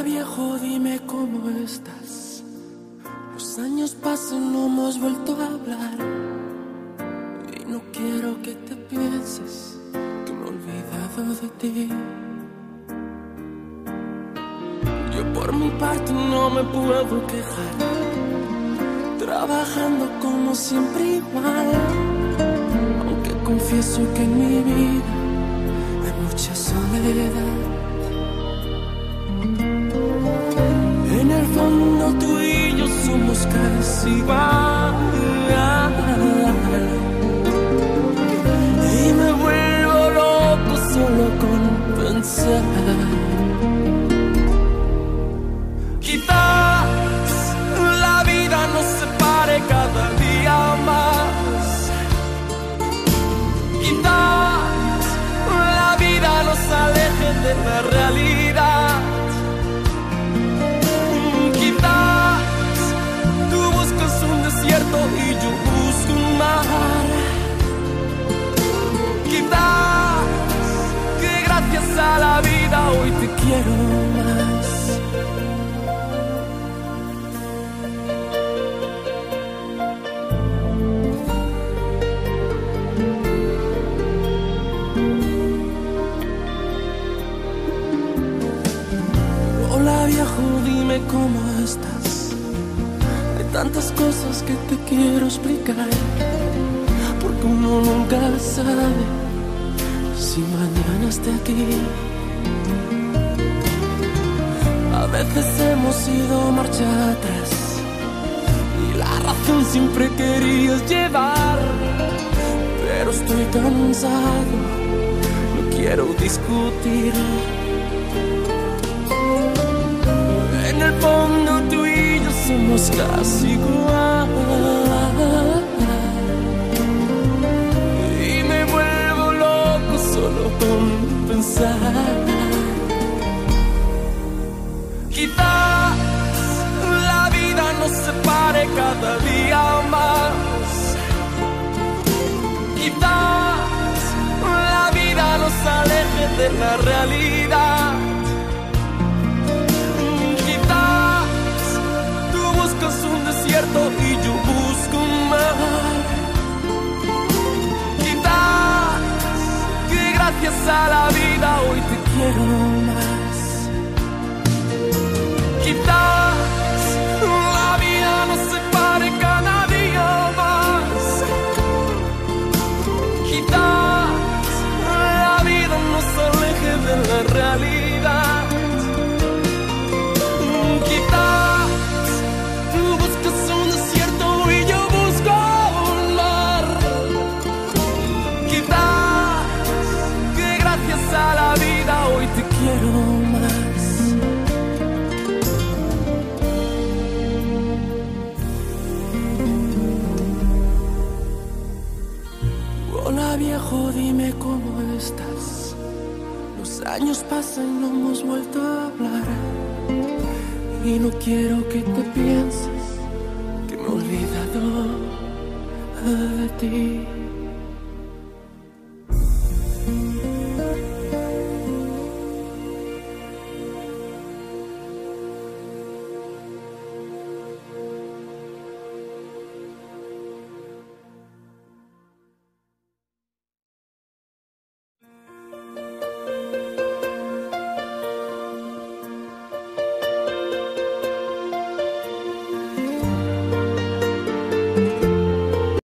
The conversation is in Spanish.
viejo, dime cómo estás. Los años pasan, no hemos vuelto a hablar. Y no quiero que te pienses que me he olvidado de ti. Yo por mi parte no me puedo quejar, trabajando como siempre igual. Aunque confieso que en mi vida hay mucha soledad. En el fondo tú y yo somos casi igual. Y me vuelvo loco solo con pensar. Quizás la vida nos separe cada día más. Quizás la vida nos aleje de la realidad. Y yo busco un mar. Quizás que gracias a la vida hoy te quiero más. Hola viejo, dime cómo estás. Tantas cosas que te quiero explicar, porque uno nunca sabe si mañana esté aquí. A veces hemos ido marcha atrás y la razón siempre querías llevar, pero estoy cansado, no quiero discutir. En el fondo tú y yo somos casi igual. Y me vuelvo loco solo con pensar. Quizás la vida nos separe cada día más. Quizás la vida nos aleje de la realidad. Buscas un desierto y yo busco un mar. Quizás que gracias a la vida hoy te quiero más. Quizás la vida nos separe cada día más. Quizás la vida nos aleje de la realidad. A la vida hoy te quiero más. Hola viejo, dime cómo estás. Los años pasan y no hemos vuelto a hablar. Y no quiero que te pienses que me he olvidado de ti.